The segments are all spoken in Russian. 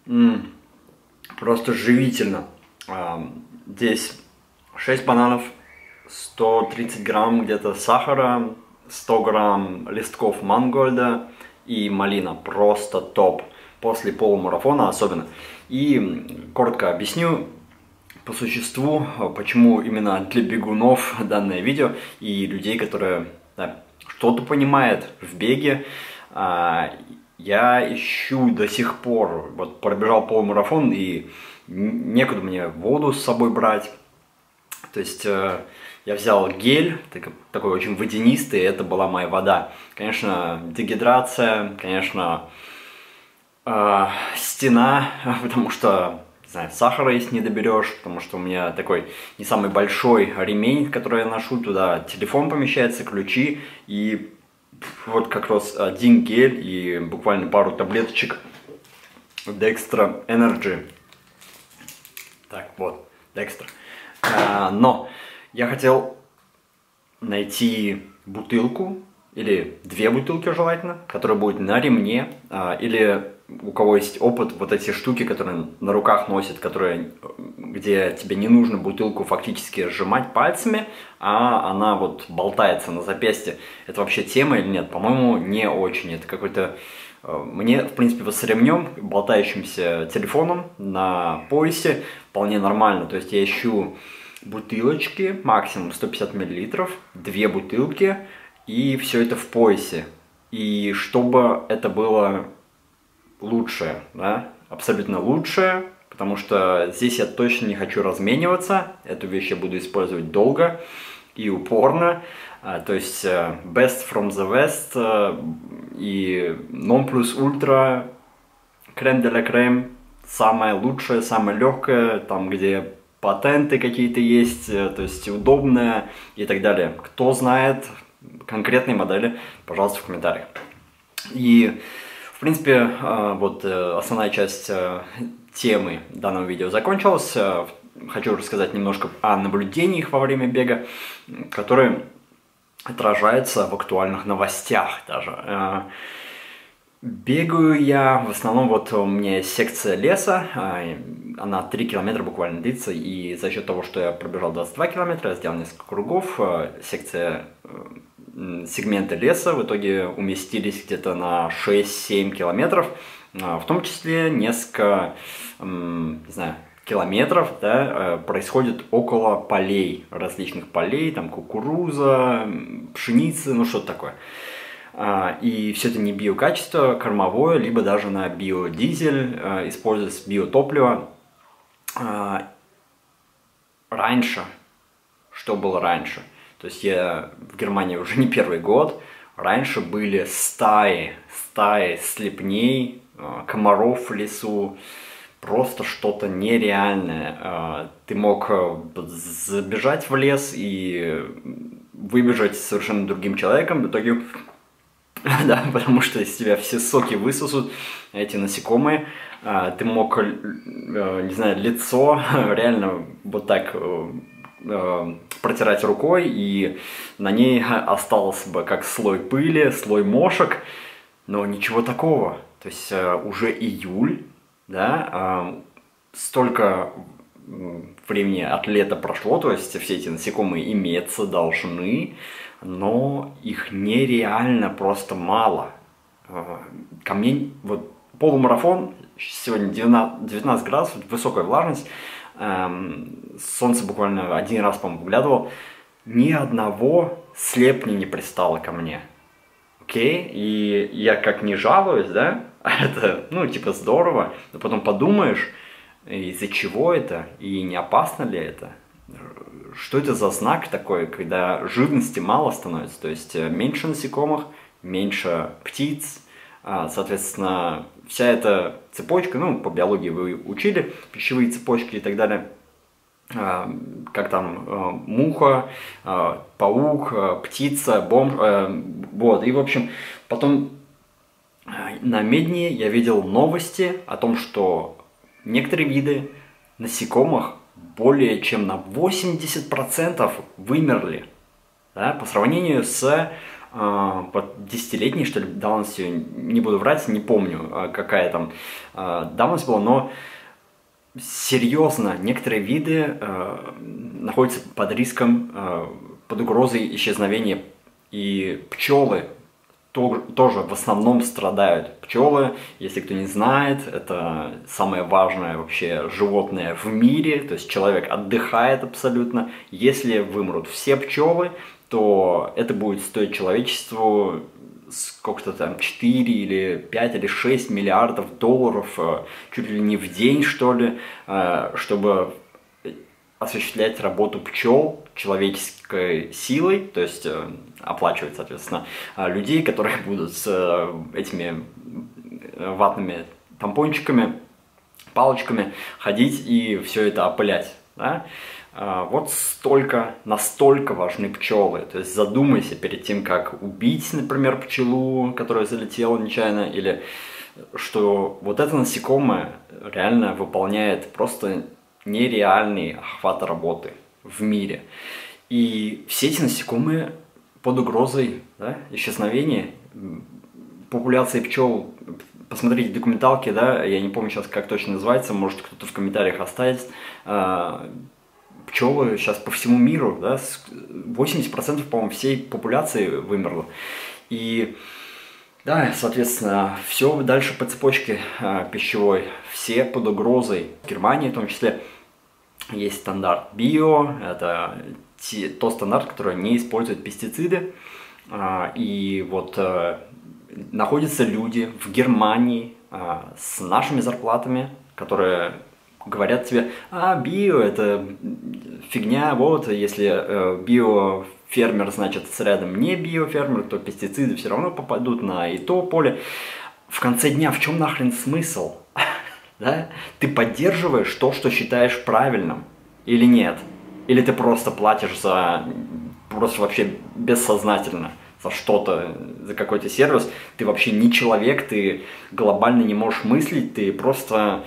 М, Просто живительно. Здесь 6 бананов, 130 грамм где-то сахара, 100 грамм листков мангольда и малина. Просто топ. После полумарафона особенно. И коротко объясню по существу, почему именно для бегунов данное видео и людей, которые что-то понимают в беге. Я ищу до сих пор, вот пробежал полумарафон и некуда мне воду с собой брать. То есть я взял гель, такой очень водянистый, это была моя вода. Конечно, дегидрация, конечно, стена, потому что, не знаю, сахара если не доберешь, потому что у меня такой не самый большой ремень, который я ношу, туда телефон помещается, ключи и вот как раз один гель и буквально пару таблеточек Dextra Energy. Так, вот, Dextra. Но я хотел найти бутылку, или 2 бутылки желательно, которая будет на ремне, или у кого есть опыт, вот эти штуки, которые на руках носят, где тебе не нужно бутылку фактически сжимать пальцами, а она вот болтается на запястье. Это вообще тема или нет? По-моему, не очень. Это какой-то... Мне, в принципе, вот с ремнем, болтающимся телефоном на поясе, вполне нормально. То есть я ищу бутылочки, максимум 150 мл, 2 бутылки, и все это в поясе. И чтобы это было лучшее, да, абсолютно лучшее, потому что здесь я точно не хочу размениваться. Эту вещь я буду использовать долго и упорно. То есть best from the west и non plus ultra, крем де ла крем, самое лучшее, самое легкое, там где патенты какие-то есть, то есть удобное и так далее. Кто знает конкретные модели, пожалуйста, в комментариях. И, в принципе, вот основная часть темы данного видео закончилась. Хочу рассказать немножко о наблюдениях во время бега, которые отражаются в актуальных новостях даже. Бегаю я, в основном, вот у меня есть секция леса, она 3 километра буквально длится, и за счет того, что я пробежал 22 километра, я сделал несколько кругов, сегменты леса в итоге уместились где-то на 6-7 километров, в том числе несколько, не знаю, километров, да, происходит около полей, различных полей, там кукуруза, пшеница, ну что-то такое. И все это не биокачество, кормовое, либо даже на биодизель, используется биотопливо. Раньше, что было раньше? То есть я в Германии уже не первый год. Раньше были стаи слепней, комаров в лесу. Просто что-то нереальное. Ты мог забежать в лес и выбежать совершенно другим человеком. В итоге, да, потому что из тебя все соки высосут эти насекомые. Ты мог, не знаю, лицо реально вот так протирать рукой, и на ней остался бы как слой пыли, слой мошек, но ничего такого. То есть уже июль, да, столько времени от лета прошло, то есть все эти насекомые иметься должны, но их нереально просто мало. Ко мне, вот полумарафон, сегодня 19 градусов, высокая влажность, солнце буквально один раз, по-моему, выглядывало, ни одного слепня не пристало ко мне. Окей? И я как не жалуюсь, да, это, ну, типа здорово, но потом подумаешь, из-за чего это и не опасно ли это? Что это за знак такой, когда живности мало становится, то есть меньше насекомых, меньше птиц, соответственно, вся эта цепочка, ну, по биологии вы учили, пищевые цепочки и так далее, как там муха, паук, птица, бомж, вот, и в общем, потом на медне я видел новости о том, что некоторые виды насекомых более чем на 80% вымерли, да, по сравнению с вот десятилетней, что ли, давностью, не буду врать, не помню, какая там давность была, но серьезно, некоторые виды находятся под риском, под угрозой исчезновения, и пчелы тоже в основном страдают. Пчелы, если кто не знает, это самое важное вообще животное в мире, то есть человек отдыхает абсолютно. Если вымрут все пчелы, то это будет стоить человечеству сколько-то там 4 или 5 или 6 миллиардов долларов, чуть ли не в день, что ли, чтобы осуществлять работу пчел человеческой силой, то есть оплачивать, соответственно, людей, которые будут с этими ватными тампончиками, палочками ходить и все это опылять. Да? Вот настолько важны пчелы. То есть задумайся перед тем, как убить, например, пчелу, которая залетела нечаянно, или что вот это насекомое реально выполняет просто нереальный охват работы в мире. И все эти насекомые под угрозой, да, исчезновения. Популяции пчел, посмотрите документалки, да, я не помню сейчас, как точно называется, может кто-то в комментариях оставит. Пчелы сейчас по всему миру, да, 80%, по-моему, всей популяции вымерло. И да, соответственно, все дальше по цепочке пищевой, все под угрозой. В Германии в том числе есть стандарт био, это тот стандарт, который не использует пестициды. И вот находятся люди в Германии с нашими зарплатами, которые говорят тебе: био это фигня, вот, если биофермер, значит, рядом не биофермер, то пестициды все равно попадут на и то поле. В конце дня в чем нахрен смысл? Да? Ты поддерживаешь то, что считаешь правильным, или нет? Или ты просто платишь просто вообще бессознательно за что-то, за какой-то сервис, ты вообще не человек, ты глобально не можешь мыслить, ты просто,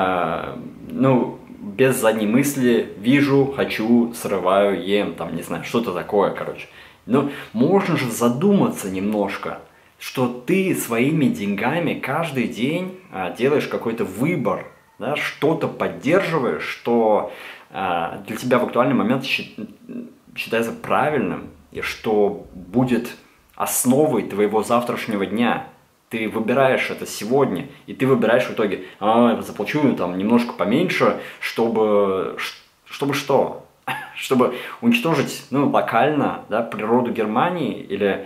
без задней мысли вижу, хочу, срываю, ем, там, не знаю, что-то такое, короче. Но можно же задуматься немножко, что ты своими деньгами каждый день делаешь какой-то выбор, да, что-то поддерживаешь, что для тебя в актуальный момент считается правильным, и что будет основой твоего завтрашнего дня. Ты выбираешь это сегодня, и ты выбираешь в итоге: заплачу там немножко поменьше, чтобы что? Чтобы уничтожить, локально, да, природу Германии, или,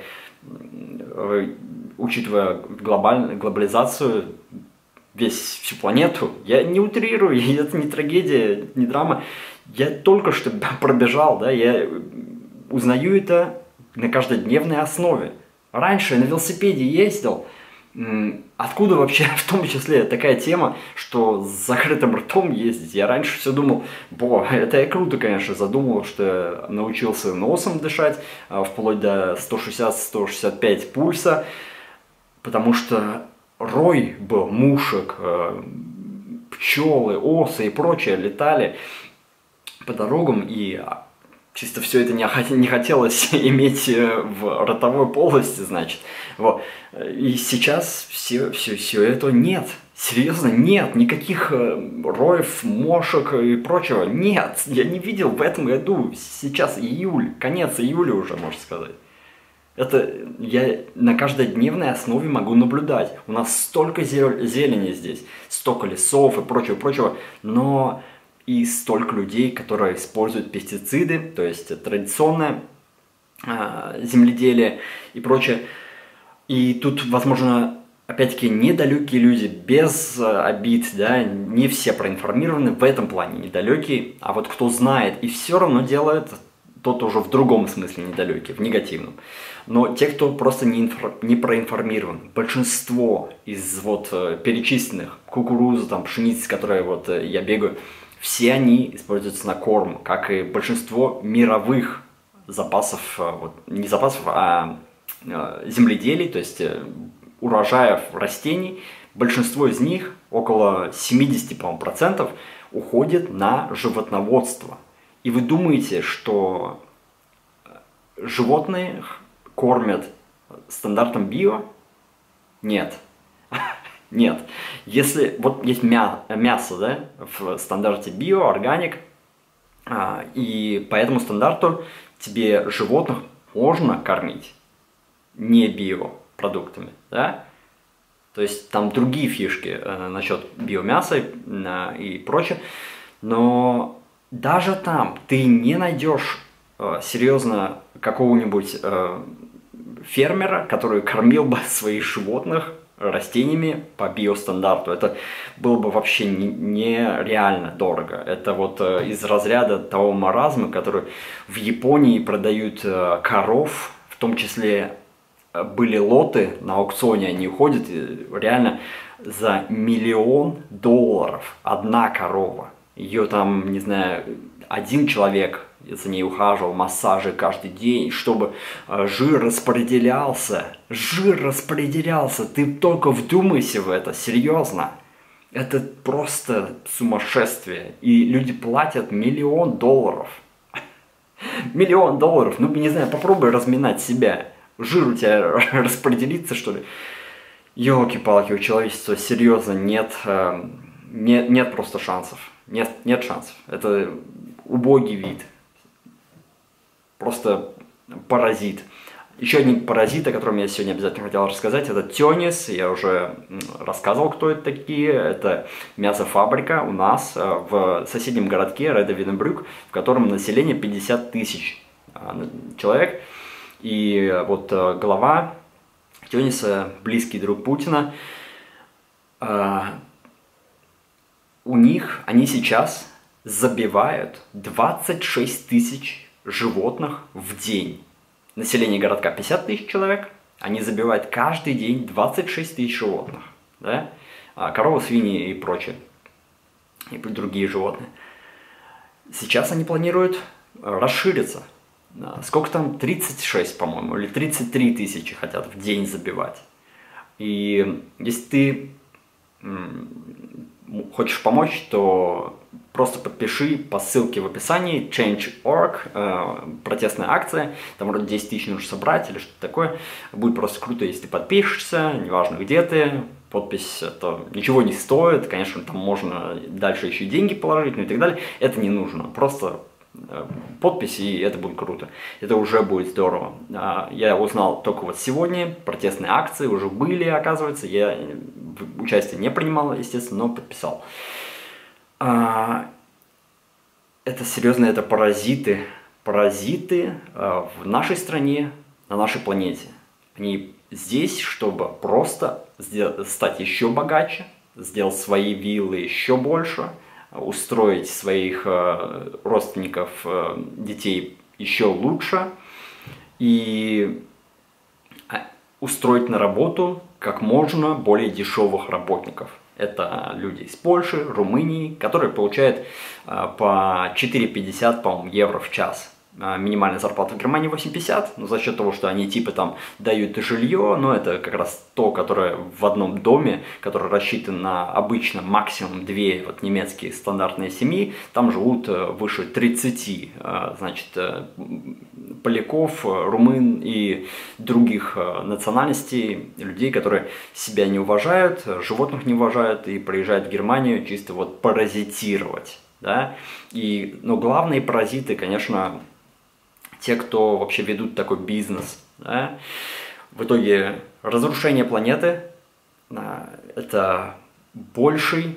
учитывая глобализацию, всю планету. Я не утрирую, это не трагедия, не драма. Я только что пробежал, да, я узнаю это на каждодневной основе. Раньше я на велосипеде ездил. Откуда вообще в том числе такая тема, что с закрытым ртом ездить? Я раньше все думал: это я круто, конечно, задумал, что я научился носом дышать, вплоть до 160-165 пульса, потому что рой был мушек, пчелы, осы и прочее летали по дорогам, и чисто все это не хотелось иметь в ротовой полости, значит. Вот. И сейчас все этого нет. Серьезно, нет. Никаких роев, мошек и прочего. Нет. Я не видел в этом году. Сейчас июль. Конец июля уже, можно сказать. Это я на каждодневной основе могу наблюдать. У нас столько зелени здесь. Столько лесов и прочего. Но и столько людей, которые используют пестициды, то есть традиционное земледелие и прочее. И тут, возможно, опять-таки, недалекие люди, без обид, да, не все проинформированы в этом плане, недалекие, а вот кто знает и все равно делает, тот уже в другом смысле недалекий, в негативном. Но те, кто просто не проинформирован, большинство из перечисленных, кукуруза, там, пшеницы, с которой я бегаю, все они используются на корм, как и большинство мировых запасов, не запасов, а земледелий, то есть урожаев растений. Большинство из них, около 70%, уходит на животноводство. И вы думаете, что животные кормят стандартом био? Нет. Нет. Если вот есть мясо, да, в стандарте био, органик, и по этому стандарту тебе животных можно кормить не биопродуктами, да? То есть там другие фишки насчет биомяса и прочее, но даже там ты не найдешь серьезно какого-нибудь фермера, который кормил бы своих животных растениями по биостандарту. Это было бы вообще нереально дорого. Это вот из разряда того маразма, который в Японии продают коров, в том числе были лоты на аукционе, они уходят реально за $1 миллион одна корова. Ее там, не знаю, один человек за ней ухаживал, массажи каждый день, чтобы жир распределялся. Жир распределялся. Ты только вдумайся в это, серьезно. Это просто сумасшествие. И люди платят $1 миллион. $1 миллион. Ну, не знаю, попробуй разминать себя. Жир у тебя распределится, что ли? Ёлки-палки, у человечества серьезно нет просто шансов. Нет шансов. Это убогий вид. Просто паразит. Еще один паразит, о котором я сегодня обязательно хотел рассказать, это тёнис. Я уже рассказывал, кто это такие. Это мясофабрика у нас в соседнем городке Редо-Виннебрюк, в котором население 50 тысяч человек. И вот глава тёниса, близкий друг Путина, они сейчас забивают 26 тысяч животных в день. Население городка 50 тысяч человек, они забивают каждый день 26 тысяч животных. Да? Коровы, свиньи и прочее. И другие животные. Сейчас они планируют расшириться. Сколько там? 36, по-моему, или 33 тысячи хотят в день забивать. И если ты хочешь помочь, то просто подпиши по ссылке в описании Change.org, протестная акция, там вроде 10 тысяч нужно собрать или что-то такое. Будет просто круто, если ты подпишешься, неважно где ты, подпись это ничего не стоит, конечно, там можно дальше еще деньги положить, ну и так далее. Это не нужно, просто подпись, и это будет круто. Это уже будет здорово. Я узнал только вот сегодня, протестные акции уже были, оказывается, я участие не принимал, естественно, но подписал. Это серьезно, это паразиты. Паразиты в нашей стране, на нашей планете. Они здесь, чтобы просто стать еще богаче, сделать свои виллы еще больше, устроить своих родственников, детей еще лучше и устроить на работу как можно более дешевых работников. Это люди из Польши, Румынии, которые получают по 4,50, по-моему, евро в час. Минимальная зарплата в Германии 8,50, но за счет того, что они типа там дают жилье, но это как раз то, которое в одном доме, которое рассчитано на обычно максимум 2 вот, немецкие стандартные семьи, там живут выше 30, значит, поляков, румын и других национальностей, людей, которые себя не уважают, животных не уважают и приезжают в Германию чисто вот паразитировать, да, но главные паразиты, конечно, те, кто вообще ведут такой бизнес, да? В итоге разрушение планеты – это больший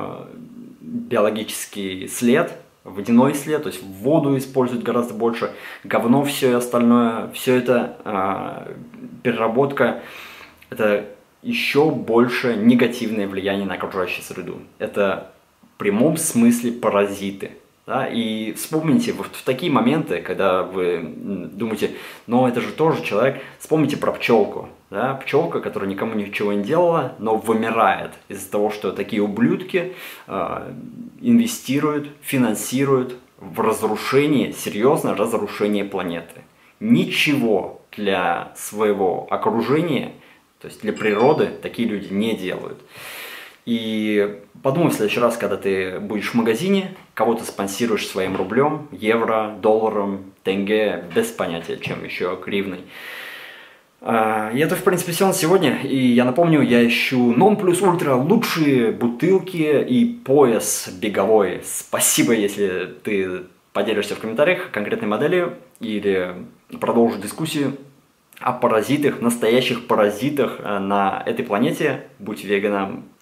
биологический след, водяной след, то есть воду используют гораздо больше, говно все и остальное, все это переработка, это еще больше негативное влияние на окружающую среду. Это в прямом смысле паразиты. Да, и вспомните вот в такие моменты, когда вы думаете, ну это же тоже человек, вспомните про пчелку. Да? Пчелка, которая никому ничего не делала, но вымирает из-за того, что такие ублюдки инвестируют, финансируют в разрушение, серьезное разрушение планеты. Ничего для своего окружения, то есть для природы, такие люди не делают. И подумай в следующий раз, когда ты будешь в магазине, кого ты спонсируешь своим рублем, евро, долларом, тенге, без понятия, чем еще гривной. И это, в принципе, все на сегодня. И я напомню, я ищу Non Plus Ultra лучшие бутылки и пояс беговой. Спасибо, если ты поделишься в комментариях конкретной модели или продолжишь дискуссию о паразитах, настоящих паразитах на этой планете. Будь веганом.